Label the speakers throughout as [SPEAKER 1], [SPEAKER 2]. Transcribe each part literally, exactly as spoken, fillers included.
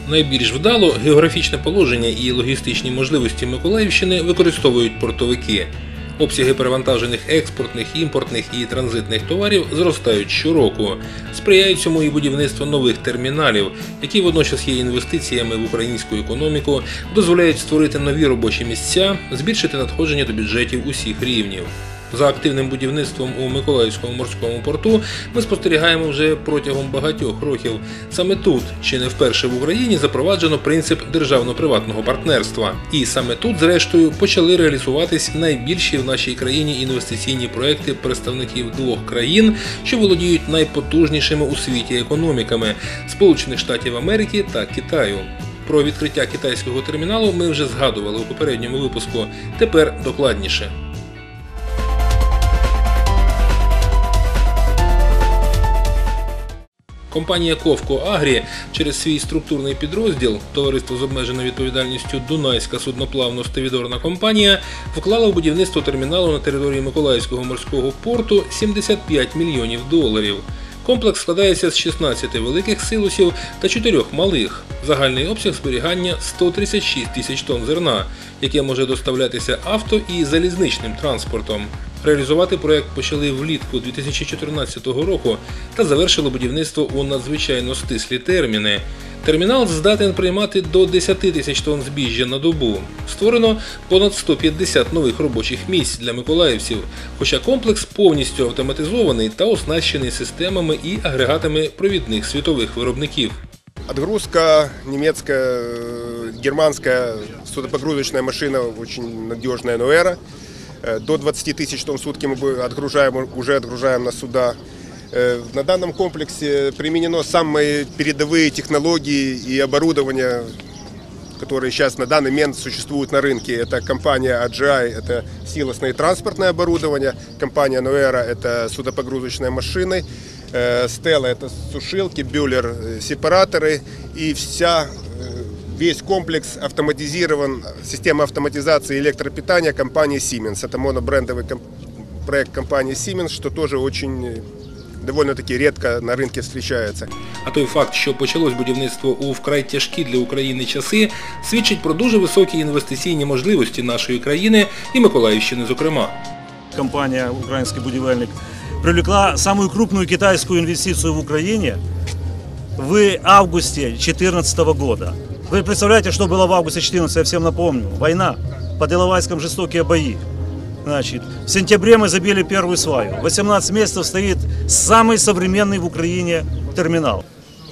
[SPEAKER 1] Найбільш вдало географічне положення і логістичні можливості Миколаївщини використовують портовики. Обсяги перевантажених експортних, імпортних і транзитних товарів зростають щороку. Сприяє цьому і будівництво нових терміналів, які водночас є інвестиціями в українську економіку, дозволяють створити нові робочі місця, збільшити надходження до бюджетів усіх рівнів. За активним будівництвом у Миколаївському морському порту ми спостерігаємо вже протягом багатьох років. Саме тут, чи не вперше в Україні, запроваджено принцип державно-приватного партнерства. І саме тут, зрештою, почали реалізуватись найбільші в нашій країні інвестиційні проекти представників двох країн, що володіють найпотужнішими у світі економіками – Сполучених Штатів Америки та Китаю. Про відкриття китайського терміналу ми вже згадували у попередньому випуску. Тепер докладніше. Компанія «Ковко Агрі» через свій структурний підрозділ товариство з обмеженою відповідальністю «Дунайська судноплавно-ставідорна компанія» вклала в будівництво терміналу на території Миколаївського морського порту сімдесят п'ять мільйонів доларів. Комплекс складається з шістнадцяти великих силосів та чотирьох малих. Загальний обсяг зберігання – сто тридцять шість тисяч тонн зерна, яке може доставлятися авто і залізничним транспортом. Реалізувати проєкт почали влітку дві тисячі чотирнадцятого року та завершили будівництво у надзвичайно стислі терміни. Термінал здатен приймати до десяти тисяч тонн збіжжя на добу. Створено понад сто п'ятдесят нових робочих місць для миколаївців, хоча комплекс повністю автоматизований та оснащений системами і агрегатами провідних світових виробників.
[SPEAKER 2] Отгрузка немецкая, германская судопогрузочная машина, очень надежная Нуэра. До двадцати тысяч тонн в сутки мы отгружаем, уже отгружаем на суда. На данном комплексе применено самые передовые технологии и оборудование, которые сейчас на данный момент существуют на рынке. Это компания эй джи ай, это силосное и транспортное оборудование, компания Нуэра, это судопогрузочные машины, Стелла, это сушилки, Бюллер, сепараторы и вся... Весь комплекс автоматизирован, система автоматизации электропитания компании Siemens. Это монобрендовый комп проект компании Siemens, что тоже очень довольно-таки редко на ринку встречається.
[SPEAKER 1] А той факт, що почалось будівництво у вкрай тяжкі для України часи, свідчить про дуже високі інвестиційні можливості нашої країни і Миколаївщини, зокрема.
[SPEAKER 3] Компания «Украинский будівельник» привлекла самую крупную китайскую инвестицию в Украине в августе две тысячи четырнадцатого года. Вы представляете, что было в августе две тысячи четырнадцатого, я всем напомню. Война, под Иловайском жестокие бои. Значит, в сентябре мы забили первую сваю. восемнадцать месяцев стоит самый современный в Украине терминал.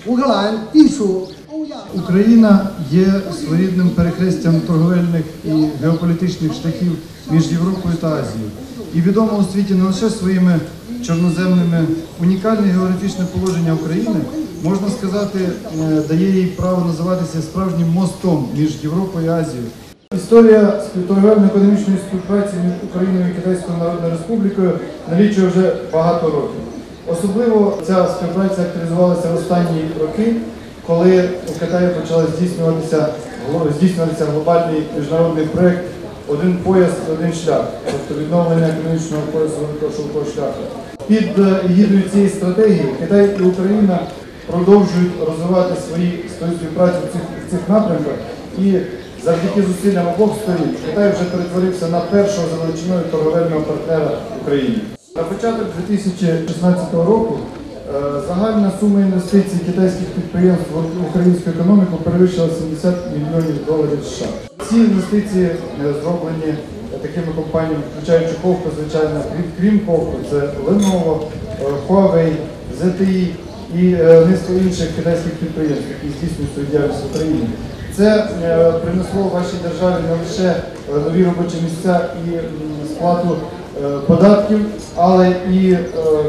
[SPEAKER 4] Україна є своєрідним перехрестям торговельних і геополітичних шляхів між Європою та Азією. І відомо у світі не лише своїми чорноземними. Унікальне географічне положення України, можна сказати, дає їй право називатися справжнім мостом між Європою і Азією. Історія торговельно-економічної співпраці між Україною і Китайською Народною Республікою налічує вже багато років. Особливо ця співпраця активізувалася в останні роки, коли у Китаї почав здійснюватися, здійснюватися глобальний міжнародний проєкт «Один пояс, один шлях», тобто відновлення економічного поясу великого шовкового шляху. Під егідою цієї стратегії Китай і Україна продовжують розвивати свої співпрацю в цих, в цих напрямках, і завдяки зусиллям обох сторін Китай вже перетворився на першого за величиною торговельного партнера України. На початок дві тисячі шістнадцятого року загальна сума інвестицій китайських підприємств в українську економіку перевищила сімдесят мільйонів доларів США. Ці інвестиції зроблені такими компаніями, включаючи «Ковко», звичайно, крім «Ковко», це Lenovo, Huawei, зет те і і низка інших китайських підприємств, які здійснюють свою діяльність в Україні. Це принесло вашій державі не лише нові робочі місця і сплату податків, але і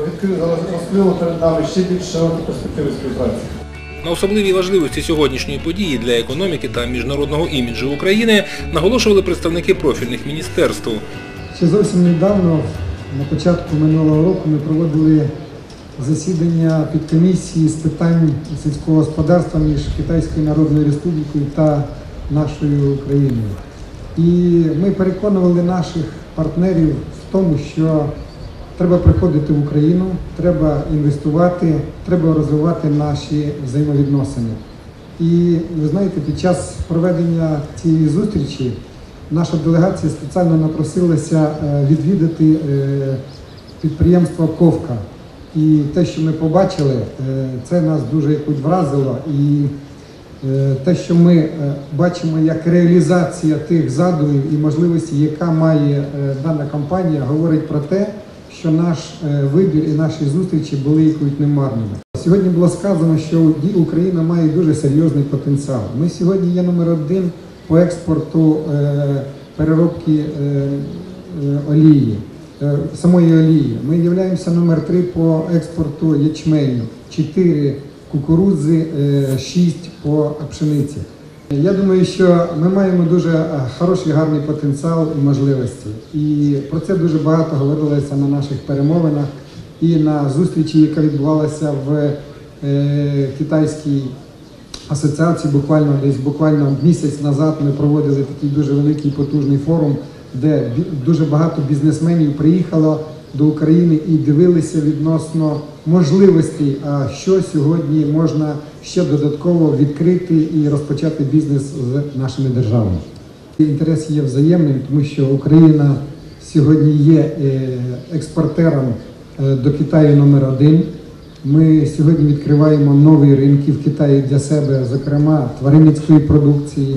[SPEAKER 4] розкрило перед нами ще більш широкі перспективи співпраці.
[SPEAKER 1] На особливій важливості сьогоднішньої події для економіки та міжнародного іміджу України наголошували представники профільних міністерств.
[SPEAKER 5] Ще зовсім недавно, на початку минулого року, ми проводили засідання підкомісії з питань сільського господарства між Китайською Народною Республікою та нашою країною. І ми переконували наших партнерів в тому, що треба приходити в Україну, треба інвестувати, треба розвивати наші взаємовідносини. І ви знаєте, під час проведення цієї зустрічі наша делегація спеціально напросилася відвідати підприємство «Ковка». І те, що ми побачили, це нас дуже якось вразило. І те, що ми бачимо як реалізація тих задумів і можливостей, яка має дана компанія, говорить про те, що наш вибір і наші зустрічі були якось немарними. Сьогодні було сказано, що Україна має дуже серйозний потенціал. Ми сьогодні є номер один по експорту переробки олії, самої олії. Ми являємося номер три по експорту ячменю, чотири кукурудзи, шість по пшениці. Я думаю, що ми маємо дуже хороший, гарний потенціал і можливості. І про це дуже багато говорилося на наших перемовинах і на зустрічі, яка відбувалася в е, Китайській асоціації. Буквально десь буквально місяць назад ми проводили такий дуже великий потужний форум, де дуже багато бізнесменів приїхало до України і дивилися відносно можливостей, а що сьогодні можна ще додатково відкрити і розпочати бізнес з нашими державами. Інтерес є взаємним, тому що Україна сьогодні є експортером до Китаю номер один. Ми сьогодні відкриваємо нові ринки в Китаї для себе, зокрема тваринницької продукції,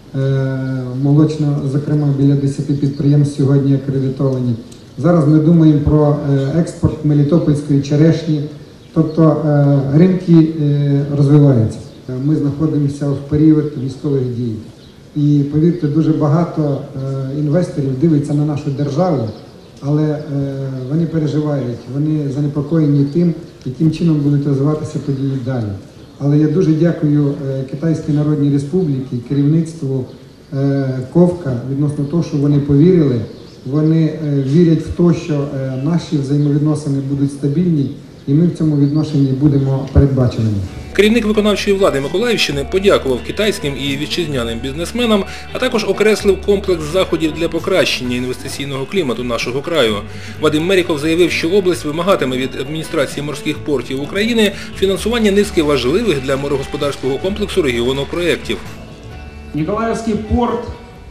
[SPEAKER 5] молочно, зокрема біля десяти підприємств сьогодні акредитовані. Зараз ми думаємо про експорт мелітопольської черешні, тобто ринки розвиваються. Ми знаходимося в період військових дій. І, повірте, дуже багато інвесторів дивиться на нашу державу, але вони переживають, вони занепокоєні тим, яким чином будуть розвиватися події далі. Але я дуже дякую Китайській Народній Республіці, керівництву «Ковка» відносно того, що вони повірили. Вони вірять в те, що наші взаємовідносини будуть стабільні, і ми в цьому відношенні будемо передбаченими.
[SPEAKER 1] Керівник виконавчої влади Миколаївщини подякував китайським і вітчизняним бізнесменам, а також окреслив комплекс заходів для покращення інвестиційного клімату нашого краю. Вадим Меріков заявив, що область вимагатиме від адміністрації морських портів України фінансування низки важливих для морегосподарського комплексу регіону проєктів.
[SPEAKER 6] Николаевский порт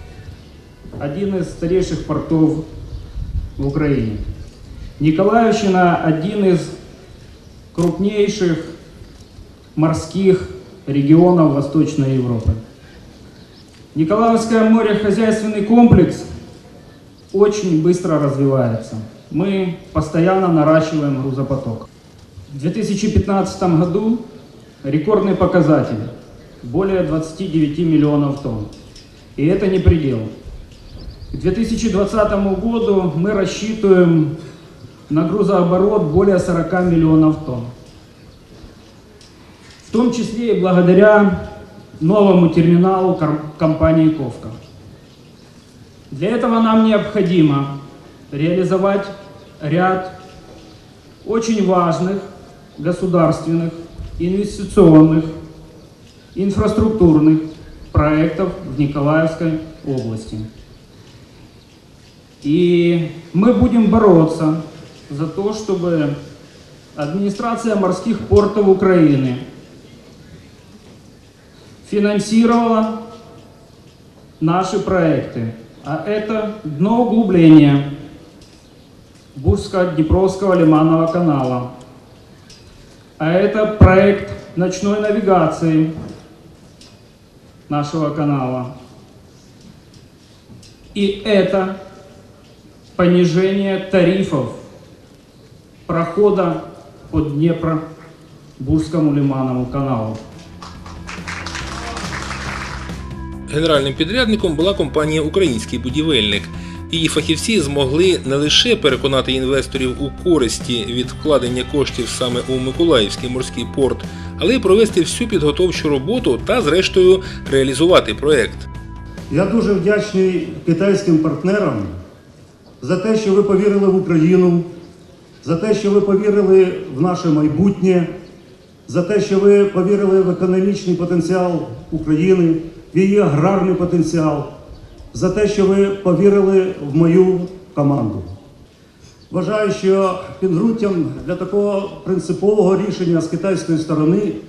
[SPEAKER 6] – один из старейших портов в Украине. Николаевщина – один из крупнейших морских регионов Восточной Европы. Николаевский морехозяйственный комплекс очень быстро развивается. Мы постоянно наращиваем грузопоток. В две тысячи пятнадцатом году рекордный показатель – более двадцати девяти миллионов тонн. И это не предел. К две тысячи двадцатому году мы рассчитываем на грузооборот более сорока миллионов тонн. В том числе и благодаря новому терминалу компании «Ковка». Для этого нам необходимо реализовать ряд очень важных государственных, инвестиционных, инфраструктурных проектов в Николаевской области. И мы будем бороться за то, чтобы администрация морских портов Украины финансировала наши проекты. А это дноуглубление Бузько-Днепровского лиманного канала. А это проект ночной навигации нашего канала. И это понижение тарифов прохода по Днепро-Бузькому лиманному каналу.
[SPEAKER 1] Генеральним підрядником була компанія «Український будівельник». Її фахівці змогли не лише переконати інвесторів у користі від вкладення коштів саме у Миколаївський морський порт, але й провести всю підготовчу роботу та, зрештою, реалізувати проєкт.
[SPEAKER 3] Я дуже вдячний китайським партнерам за те, що ви повірили в Україну, за те, що ви повірили в наше майбутнє, за те, що ви повірили в економічний потенціал України, в її аграрний потенціал, за те, що ви повірили в мою команду. Вважаю, що підґрунтям для такого принципового рішення з китайської сторони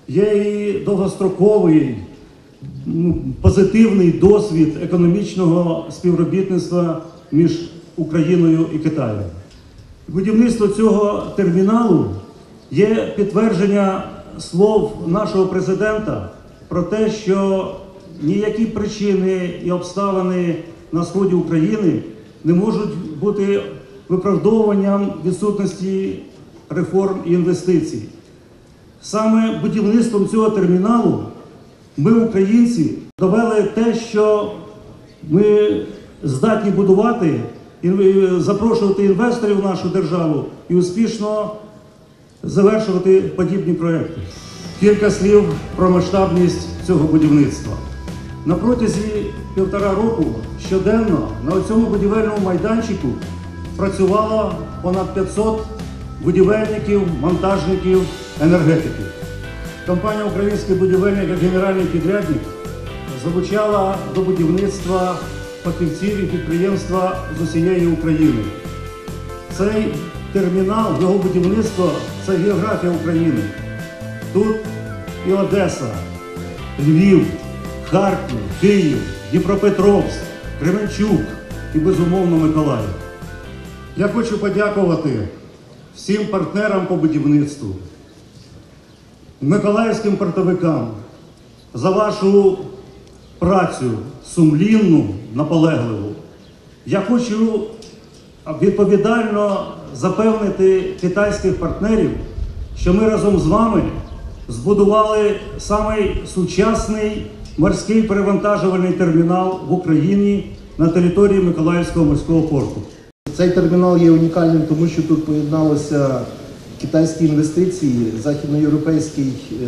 [SPEAKER 3] є і довгостроковий, ну, позитивний досвід економічного співробітництва між Україною і Китаєм. Будівництво цього терміналу є підтвердження слов нашого президента про те, що ніякі причини і обставини на сході України не можуть бути виправдовуванням відсутності реформ і інвестицій. Саме будівництвом цього терміналу ми, українці, довели те, що ми здатні будувати, запрошувати інвесторів в нашу державу і успішно завершувати подібні проекти. Кілька слів про масштабність цього будівництва. На протязі півтора року щоденно на цьому будівельному майданчику працювало понад п'ятсот будівельників, монтажників, енергетиків. Компанія «Український будівельник» як генеральний підрядник залучала до будівництва фахівців і підприємства з усієї України. Цей термінал, його будівництво – це географія України. Тут і Одеса, Львів, Харків, Київ, Дніпропетровськ, Кременчук і, безумовно, Миколаїв. Я хочу подякувати всім партнерам по будівництву, миколаївським портовикам за вашу працю сумлінну, наполегливу. Я хочу відповідально запевнити китайських партнерів, що ми разом з вами збудували самий сучасний морський перевантажувальний термінал в Україні на території Миколаївського морського порту.
[SPEAKER 7] Цей термінал є унікальним, тому що тут поєдналися китайські інвестиції, західноєвропейський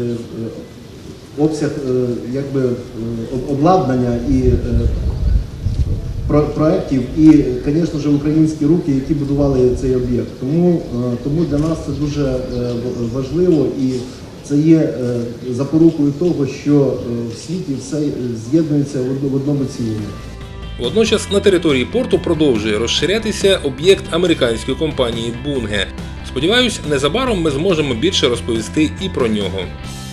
[SPEAKER 7] обсяг якби, обладнання і проєктів і, звісно ж, українські руки, які будували цей об'єкт. Тому, тому для нас це дуже важливо і це є запорукою того, що в світі все з'єднується в одному цілому.
[SPEAKER 1] Водночас на території порту продовжує розширятися об'єкт американської компанії Bunge. Сподіваюсь, незабаром ми зможемо більше розповісти і про нього.